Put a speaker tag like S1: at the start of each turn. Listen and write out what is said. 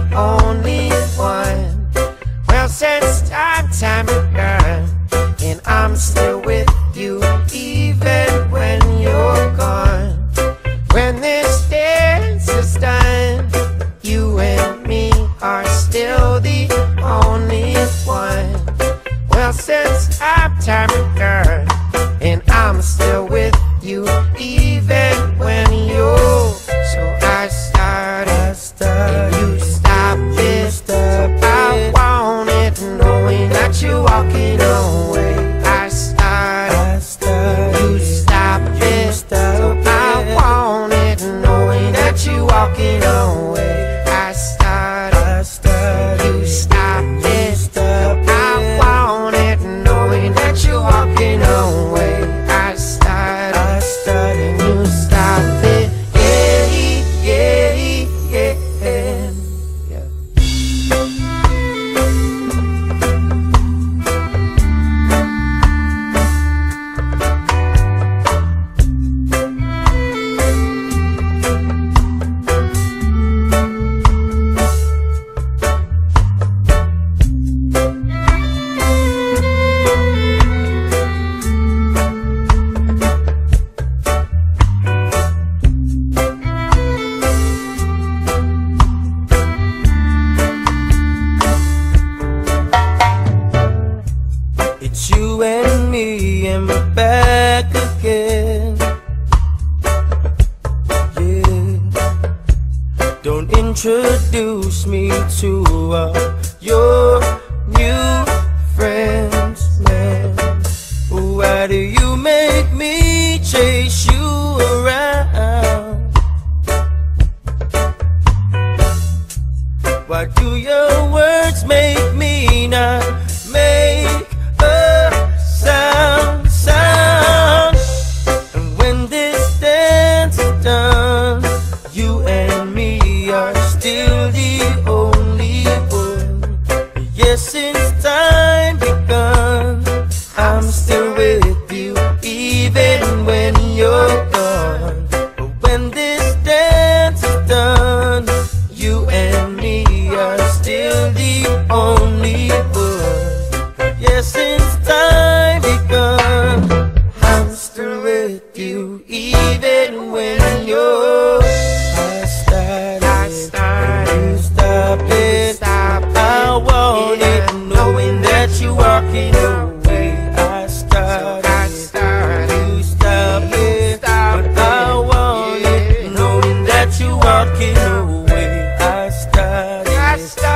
S1: only one. Well, since time begun, and I'm still with you even when you're gone. When this dance is done, you and me are still the only one. Well, since time begun, and I'm still with you even when you're. So I started, and you stop it. I want it, knowing that you're walking away. I started, you stop it. So I want it, knowing that you're walking away. I started, you stop it. So I want it, knowing that you're walking away. I started, and you stop it. Yeah, yeah, yeah. It's you and me, and we're back again. Yeah. Don't introduce me to your new friends, man. Why do you make me chase you around? Why do your words make me not make sound? And when this dance is done, you and me are still the only one. Yes, since time begun, I'm still with you even when you're gone. But when this dance is done, you and me are still the only one. Yes, since time begun, I'm still with you even when you're. I started, you stop it. I want it, knowing that you're walking away. I started, you stop it. But I want it, knowing that you're walking away. I started.